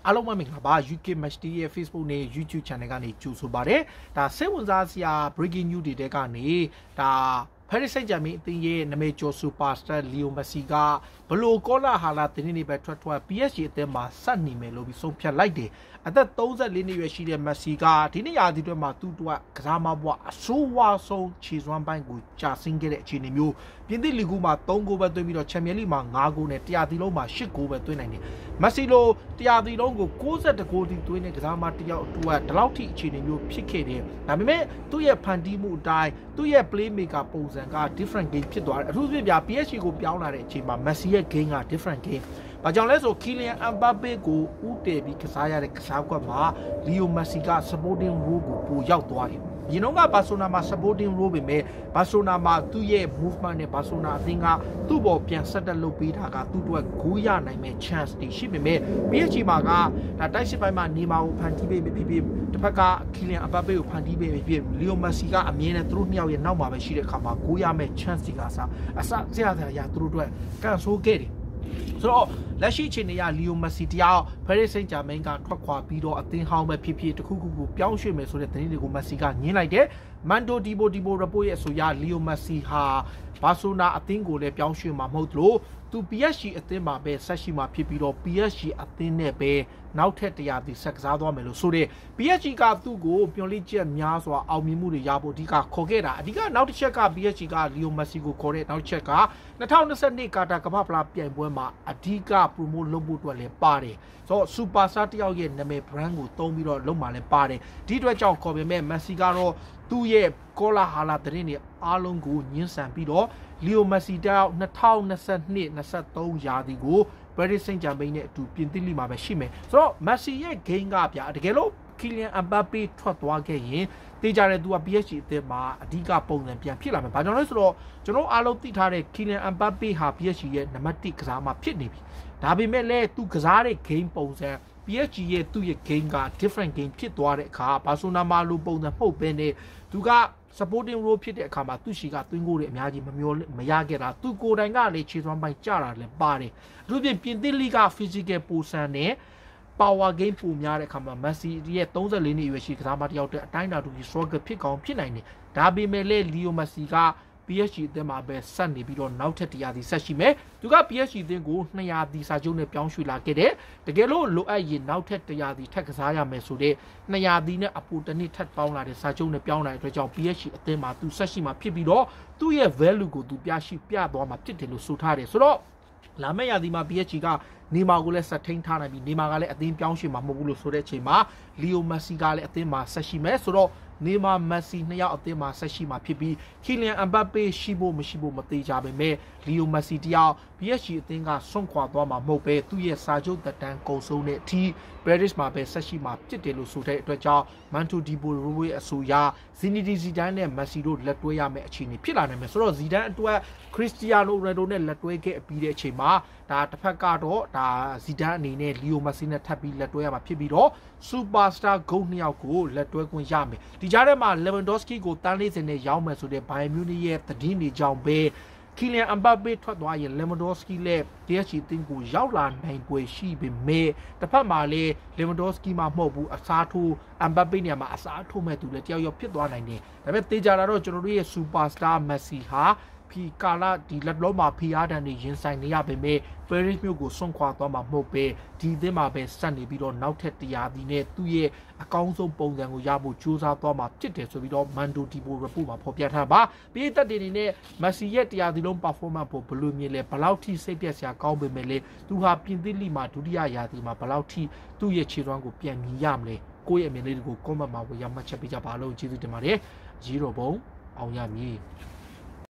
အားလုံးမင်္ဂလာပါ UK Match Day ရဲ့ Facebook နဲ့ YouTube Channel ကနေကြိုဆိုပါရစေဒါစိတ်ဝင်စားစရာ Breaking News တွေကနေဒါ Paris Saint-Germain အသင်းရဲ့နာမည်ကျော် Superstar Leo Messi ကဘလို့ကောလာဟာလာတင်းနေပဲထွက် PSG အသင်းမှာဆက်နေမယ်လို့ပြီးဆုံးဖြတ်လိုက်တယ်အသက်34နှစ်ရွယ်ရှိတဲ့ Messi ကဒီနေ့ရာသီတွက်မှာသူ့အတွက်ကစားမဘွားအဆိုးဝါးဆုံးခြေစွမ်းပိုင်းကိုကြာဆင်းခဲ့တဲ့အခြေအနေမျိုးပြင်သစ်လီဂူမှာ3ဂိုးပဲသွင်းပြီးတော့ Champions League မှာ5ဂိုးနဲ့တရားသီလုံးမှာ8ဂိုးပဲသွင်းနိုင်တယ် Messi လိုတရားသီလုံးကို62ဂိုးထိသွင်းတဲ့ကစားမတစ်ယောက်အတွက်ဒီလောက်ထိအခြေအနေမျိုးဖြစ်ခဲ့တယ်ဒါပေမဲ့သူ့ရဲ့ဖန်တီးမှုအတိုင်းသူ့ရဲ့ play maker ပုံစံက different game ဖြစ်သွားတယ်အထူးသဖြင့်ပြ PSG ကိုပြောင်းလာတဲ့အချိန်မှာ Messi ရဲ့ game က different game ဘာကြောင့်လဲဆို Kylian Mbappe ကိုဦးတည်ပြီးကစားရတဲ့ကစားကွက်မှာ Leo Messi က supporting role ကိုပိုရောက်သွားတယ်ဒီနှုန်းက Barcelona မှာ supporting role ပဲမဲ့ Barcelona မှာသူ့ရဲ့ movement နဲ့ Barcelona အသင်းကသူ့ပေါ်ပြန်ဆက်တက်လုပ်ပေးတာကသူ့အတွက်ဂိုးရနိုင်မဲ့ chance တွေရှိပေမဲ့ PSG မှာကဒါတိုက်စစ်ပိုင်းမှာနေမာကိုဖန်တီးပေးဖြစ်ဖြစ်တစ်ဖက်က Kylian Mbappe ကိုဖန်တီးပေးဖြစ် Leo Messi ကအမြင်နဲ့သူတို့နှစ်ယောက်ရဲ့နောက်မှာပဲရှိတဲ့အခါမှာဂိုးရမဲ့ chance တွေကစအစဆရာသူတို့အတွက်ကန်ဆိုးခဲ့တယ်ဆိုတော့လက်ရှိအခြေအနေက Leo Messi တယောက် Paris Saint-Germain ကထွက်ခွာပြီးတော့အသင်းဟောင်းပဲဖြစ်ဖြစ်တခုခုကိုပြောင်းရွှေ့မယ်ဆိုတဲ့သတင်းတွေကို Messi ကညှင်းလိုက်တယ် Mando Deportivo report ရဲ့အဆိုအရ Leo Messi ဟာ Barcelona အသင်းကိုလည်းပြောင်းရွှေ့မှာမဟုတ်လို့သူ PSG အသင်းမှာပဲဆက်ရှိမှာဖြစ်ပြီးတော့ PSG အသင်းနဲ့ပဲနောက်ထပ်တရားသီဆက်ကစားသွားမယ်လို့ဆိုတဲ့ PSG ကသူ့ကိုပြောင်းလဲချက်များစွာအောင်မြင်မှုတွေရဖို့အဓိကခေါ်ခဲ့တာအဓိကနောက်တစ်ချက်က PSG က Leo Messi ကိုခေါ်တဲ့နောက်တစ်ချက်က2022ကာတာကမ္ဘာ့ဖလားပြိုင်ပွဲမှာအဓိက promote လုပ်ဖို့အတွက်လည်းပါတယ်ဆိုတော့ superstar တယောက်ရဲ့နာမည် brand ကိုသုံးပြီးတော့လုပ်မှလည်းပါတယ်ဒီအတွက်ကြောင့်ခေါ်ပေမဲ့ Messi ကတော့သူ့ရဲ့ကောလာဟာလာသတင်းတွေအားလုံးကိုညှင်းဆန်ပြီးတော့ Leo Messi တယောက်2022-23 ရာသီကို Paris Saint-Germain နဲ့အတူပြင်သစ်လိမှာပဲရှိမယ်ဆိုတော့ Messi ရဲ့ game ကဗျာတကယ်လို့ Kylian Mbappe ထွက်သွားခဲ့ရင်တေးကြတဲ့သူက PSG အသင်းမှာအဓိကပုံစံပြန်ဖြစ်လာမယ်။ဘာကြောင့်လဲဆိုတော့ကျွန်တော်အားလုံးသိထားတဲ့ Kylian Mbappe ဟာ PSG ရဲ့နံပါတ်1ကစားမဖြစ်နေပြီ။ဒါပေမဲ့လည်းသူကစားတဲ့ game ပုံစံ PSG ရဲ့သူ့ရဲ့ game က different game ဖြစ်သွားတဲ့အခါ Barcelona မှာလိုပုံစံမဟုတ်ဘဲနဲ့သူက supporting role ဖြစ်တဲ့အခါမှာသူ့ရှိကသွင်းကိုတွေအများကြီးမရခဲ့တာသူကိုယ်တိုင်ကလည်းခြေစွမ်းပိုင်းကြတာလည်းပါတယ်အထူးဖြင့်ပြင်သစ်လိက physical ပုံစံနဲ့ power game ပုံများတဲ့အခါမှာ Messi ရဲ့34နှစ်အရွယ်ရှိကစားမတစ်ယောက်တည်းအတိုင်းအတာတူကြီး struggle ဖြစ်ကောင်းဖြစ်နိုင်တယ်ဒါပေမဲ့လည်း Leo Messi က PSG အသင်းမှာပဲဆက်နေပြီးတော့နောက်ထပ်တရားသီဆက်ရှိမယ်သူက PSG အသင်းကို200သီစာချုပ်နဲ့ပြောင်းရွှေ့လာခဲ့တယ်တကယ်လို့လိုအပ်ရင်နောက်ထပ်တရားသီထပ်ကစားရမယ်ဆိုတဲ့200သီနဲ့အပူတစ်နှစ်ထပ်ပေါင်းလာတဲ့စာချုပ်နဲ့ပြောင်းလာတဲ့အတွက်ကြောင့် PSG အသင်းမှာသူဆက်ရှိမှာဖြစ်ပြီးတော့သူ့ရဲ့ value ကိုသူပြသွားမှာဖြစ်တယ်လို့ဆိုထားတယ်ဆိုတော့လာမယ့်ရာသီမှာ PSG ကနေမာကိုလည်းဆက်ထိန်ထားနိုင်ပြီးနေမာကလည်းအသင်းပြောင်းရွှေ့မှာမဟုတ်ဘူးလို့ဆိုတဲ့အချိန်မှာ Leo Messi ကလည်းအသင်းမှာဆက်ရှိမယ်ဆိုတော့နေမာ Messi နှစ်ယောက်အသင်းမှာဆက်ရှိမှာဖြစ်ပြီး Kylian Mbappe ရှိဖို့မရှိဖို့မသေးကြပါပဲ Leo Messi တယောက် PSG အသင်းကဆွန့်ခွာသွားမှာမဟုတ်ပဲသူ့ရဲ့စာချုပ်သက်တမ်းကုန်ဆုံးတဲ့အထိ Paris မှာပဲဆက်ရှိမှာဖြစ်တယ်လို့ဆိုတဲ့အတွက်ကြောင့် Mando Deportivo ရဲ့အဆိုအရ Zinedine Zidane နဲ့ Messi တို့လက်တွဲရမယ့်အခြေအနေဖြစ်လာနိုင်မယ်ဆိုတော့ Zidane အတွက် Cristiano Ronaldo နဲ့လက်တွဲခဲ့ပြီးတဲ့အချိန်မှာဒါတစ်ဖက်ကတော့ဒါ Zidane အနေနဲ့ Leo Messi နဲ့ထပ်ပြီးလက်တွဲရမှာဖြစ်ပြီးတော့ Superstar ဂုဏ်နှစ်ယောက်ကိုလက်တွဲခွင့်ရမယ်ဒီကြားထဲမှာ Lewandowski ကိုတန်း40နဲ့ရောင်းမယ်ဆိုတဲ့ Bayern Munich ရဲ့သတင်းတွေကြောင့်ပဲKylian Mbappe ထွက်သွားရင် Lewandowski လည်း PSG အသင်းကိုရောက်လာနိုင်ပွဲရှိပေမဲ့တစ်ဖက်မှာလည်း Lewandowski မှာမဟုတ်ဘူးအစားထိုး Mbappe နေရာမှာအစားထိုးမဲ့သူလည်းတယောက်ယောက်ဖြစ်သွားနိုင်တယ်ဒါပေမဲ့တေချာတာတော့ကျွန်တော်တို့ရဲ့ Superstar Messi ဟာဖီကာလာဒီလက်လုံးမှာဖီအားတန်တွေရင်ဆိုင်နေရပေမဲ့ Paris မြို့ကိုဆွန့်ခွာသွားမှာမဟုတ်ပဲဒီအသင်းမှာပဲဆက်နေပြီးတော့နောက်ထပ်တရားသီနဲ့သူ့ရဲ့အကောင်းဆုံးပုံစံကိုရဖို့ကြိုးစားသွားမှာဖြစ်တယ်ဆိုပြီးတော့ Mando Deportivo report မှာဖော်ပြထားပါပြည်သက်တွေအနေနဲ့ Messi ရဲ့တရားသီလုံး performance ကိုဘယ်လိုမြင်လဲဘယ်လောက်ထိစိတ်ပြက်စရာကောင်းပေမဲ့လေသူဟာပြင်သစ်လိမှာဒုတိယရာသီမှာဘယ်လောက်ထိသူ့ရဲ့ခြေစွမ်းကိုပြန်မြင်ရမလဲကိုယ့်ရဲ့အမြင်လေးတွေကို comment မှာဝေယမှတ်ချက်ပေးကြပါလို့ကျေးဇူးတင်ပါတယ်ရေတော်ဘုံအောင်ရမည်